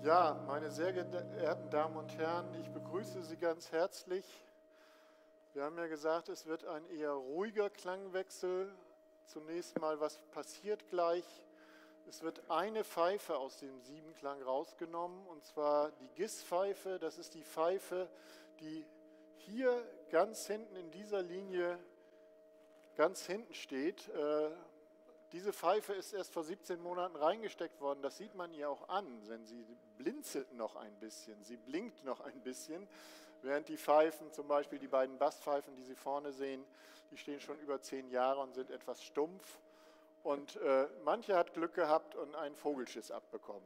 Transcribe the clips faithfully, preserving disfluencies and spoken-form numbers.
Ja, meine sehr geehrten Damen und Herren, ich begrüße Sie ganz herzlich. Wir haben ja gesagt, es wird ein eher ruhiger Klangwechsel. Zunächst mal, was passiert gleich? Es wird eine Pfeife aus dem Siebenklang rausgenommen, und zwar die G I S-Pfeife. Das ist die Pfeife, die hier ganz hinten in dieser Linie ganz hinten steht. Diese Pfeife ist erst vor siebzehn Monaten reingesteckt worden. Das sieht man ihr auch an, denn sie blinzelt noch ein bisschen, sie blinkt noch ein bisschen, während die Pfeifen, zum Beispiel die beiden Basspfeifen, die Sie vorne sehen, die stehen schon über zehn Jahre und sind etwas stumpf. Und äh, manche hat Glück gehabt und einen Vogelschiss abbekommen.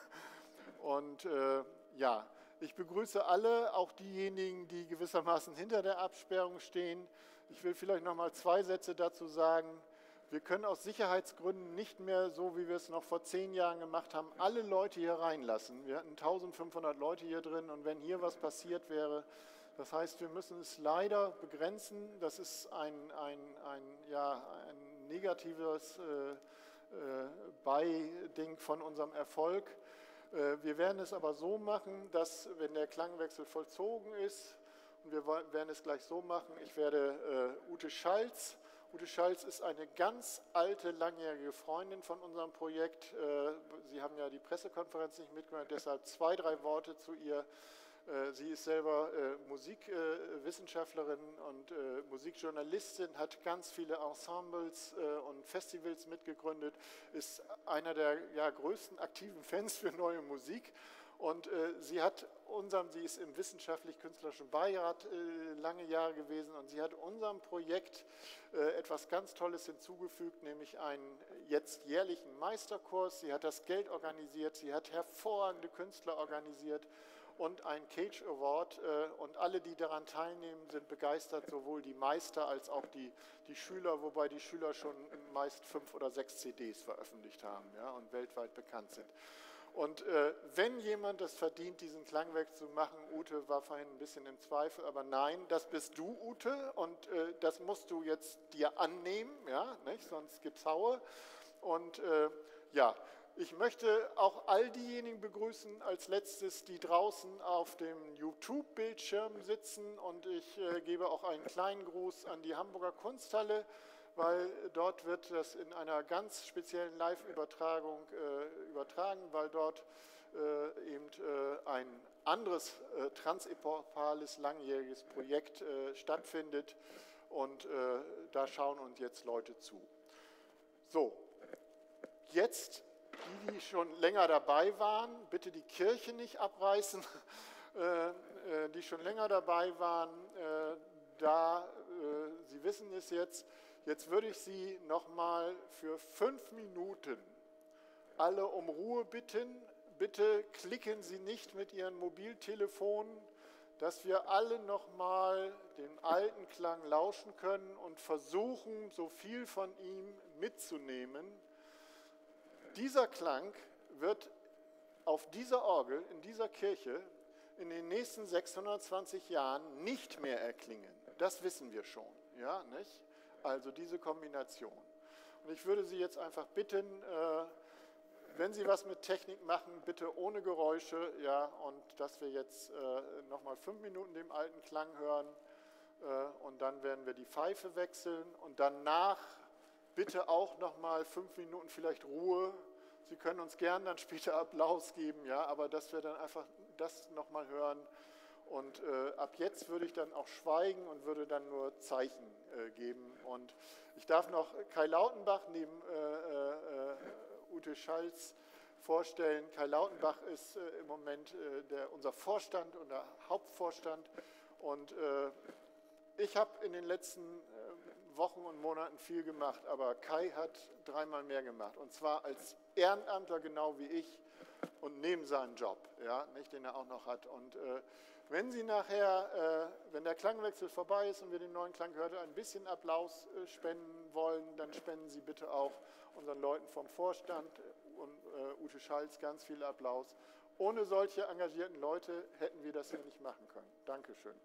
Und äh, ja, ich begrüße alle, auch diejenigen, die gewissermaßen hinter der Absperrung stehen. Ich will vielleicht noch mal zwei Sätze dazu sagen. Wir können aus Sicherheitsgründen nicht mehr, so wie wir es noch vor zehn Jahren gemacht haben, alle Leute hier reinlassen. Wir hatten eintausendfünfhundert Leute hier drin, und wenn hier was passiert wäre, das heißt, wir müssen es leider begrenzen. Das ist ein, ein, ein, ja, ein negatives äh, äh, Beiding von unserem Erfolg. Äh, wir werden es aber so machen, dass, wenn der Klangwechsel vollzogen ist, und wir werden es gleich so machen, ich werde äh, Ute Schalz, Ute Schalz ist eine ganz alte, langjährige Freundin von unserem Projekt. Sie haben ja die Pressekonferenz nicht mitgemacht, deshalb zwei, drei Worte zu ihr. Sie ist selber Musikwissenschaftlerin und Musikjournalistin, hat ganz viele Ensembles und Festivals mitgegründet, ist einer der ja, größten aktiven Fans für neue Musik. Und äh, sie hat unserem, sie ist im wissenschaftlich-künstlerischen Beirat äh, lange Jahre gewesen, und sie hat unserem Projekt äh, etwas ganz Tolles hinzugefügt, nämlich einen jetzt jährlichen Meisterkurs. Sie hat das Geld organisiert, sie hat hervorragende Künstler organisiert und einen Cage Award, äh, und alle, die daran teilnehmen, sind begeistert, sowohl die Meister als auch die, die Schüler, wobei die Schüler schon meist fünf oder sechs C Ds veröffentlicht haben, ja, und weltweit bekannt sind. Und äh, wenn jemand das verdient, diesen Klangwechsel zu machen, Ute war vorhin ein bisschen im Zweifel, aber nein, das bist du, Ute, und äh, das musst du jetzt dir annehmen, ja, nicht? Sonst gibt's Haue. Und äh, ja, ich möchte auch all diejenigen begrüßen als letztes, die draußen auf dem YouTube-Bildschirm sitzen, und ich äh, gebe auch einen kleinen Gruß an die Hamburger Kunsthalle, weil dort wird das in einer ganz speziellen Live-Übertragung äh, übertragen, weil dort äh, eben äh, ein anderes äh, transepochales, langjähriges Projekt äh, stattfindet, und äh, da schauen uns jetzt Leute zu. So, jetzt die, die schon länger dabei waren, bitte die Kirche nicht abreißen, äh, äh, die schon länger dabei waren, äh, da äh, Sie wissen es jetzt. Jetzt würde ich Sie noch mal für fünf Minuten alle um Ruhe bitten. Bitte klicken Sie nicht mit Ihren Mobiltelefonen, dass wir alle noch mal dem alten Klang lauschen können und versuchen, so viel von ihm mitzunehmen. Dieser Klang wird auf dieser Orgel, in dieser Kirche, in den nächsten sechshundertzwanzig Jahren nicht mehr erklingen. Das wissen wir schon, ja, nicht? Also diese Kombination. Und ich würde Sie jetzt einfach bitten, äh, wenn Sie was mit Technik machen, bitte ohne Geräusche, ja, und dass wir jetzt äh, nochmal fünf Minuten dem alten Klang hören, äh, und dann werden wir die Pfeife wechseln, und danach bitte auch nochmal fünf Minuten vielleicht Ruhe. Sie können uns gern dann später Applaus geben, ja, aber dass wir dann einfach das nochmal hören. Und äh, ab jetzt würde ich dann auch schweigen und würde dann nur Zeichen äh, geben. Und ich darf noch Kai Lautenbach neben äh, äh, Ute Schalz vorstellen. Kai Lautenbach ist äh, im Moment äh, der, unser Vorstand und der Hauptvorstand. Und äh, ich habe in den letzten äh, Wochen und Monaten viel gemacht, aber Kai hat dreimal mehr gemacht. Und zwar als Ehrenamtler genau wie ich und neben seinem Job, ja, nicht, den er auch noch hat. Und äh, wenn Sie nachher, äh, wenn der Klangwechsel vorbei ist und wir den neuen Klang gehört haben, ein bisschen Applaus äh, spenden wollen, dann spenden Sie bitte auch unseren Leuten vom Vorstand und äh, Ute Schalz ganz viel Applaus. Ohne solche engagierten Leute hätten wir das hier nicht machen können. Dankeschön.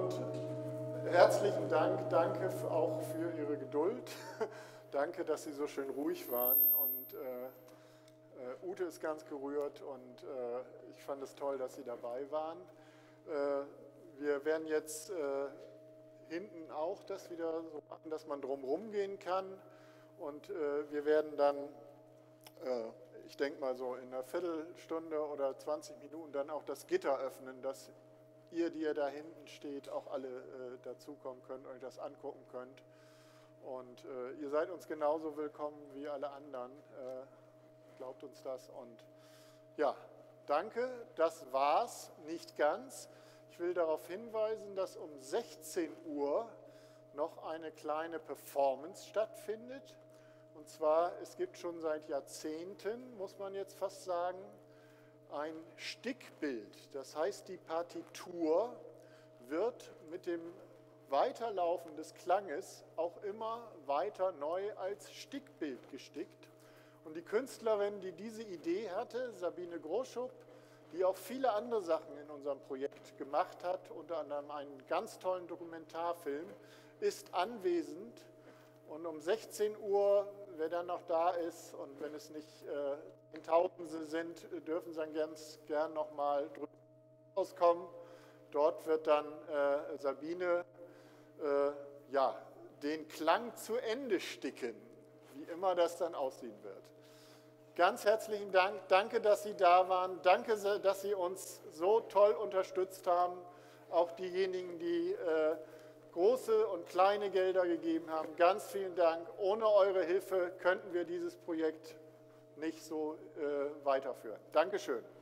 und herzlichen Dank, danke auch für Ihre Geduld. Danke, dass Sie so schön ruhig waren. Und äh, äh, Ute ist ganz gerührt und äh, ich fand es toll, dass Sie dabei waren. Äh, wir werden jetzt äh, hinten auch das wieder so machen, dass man drumherum gehen kann. Und äh, wir werden dann, äh, ich denke mal so in einer Viertelstunde oder zwanzig Minuten dann auch das Gitter öffnen, dass ihr, die ihr da hinten steht, auch alle äh, dazukommen könnt, euch das angucken könnt. Und äh, ihr seid uns genauso willkommen wie alle anderen. Äh, glaubt uns das. Und ja, danke. Das war's nicht ganz. Ich will darauf hinweisen, dass um sechzehn Uhr noch eine kleine Performance stattfindet. Und zwar, es gibt schon seit Jahrzehnten, muss man jetzt fast sagen, ein Stickbild. Das heißt, die Partitur wird mit dem Weiterlaufen des Klanges auch immer weiter neu als Stickbild gestickt. Und die Künstlerin, die diese Idee hatte, Sabine Groschub, die auch viele andere Sachen in unserem Projekt gemacht hat, unter anderem einen ganz tollen Dokumentarfilm, ist anwesend. Und um sechzehn Uhr, wer dann noch da ist und wenn es nicht äh, Tausende sind, dürfen Sie dann ganz gern nochmal drüber rauskommen. Dort wird dann äh, Sabine äh, ja, den Klang zu Ende sticken, wie immer das dann aussehen wird. Ganz herzlichen Dank, danke, dass Sie da waren, danke, dass Sie uns so toll unterstützt haben, auch diejenigen, die äh, große und kleine Gelder gegeben haben. Ganz vielen Dank. Ohne eure Hilfe könnten wir dieses Projekt nicht so äh, weiterführen. Dankeschön.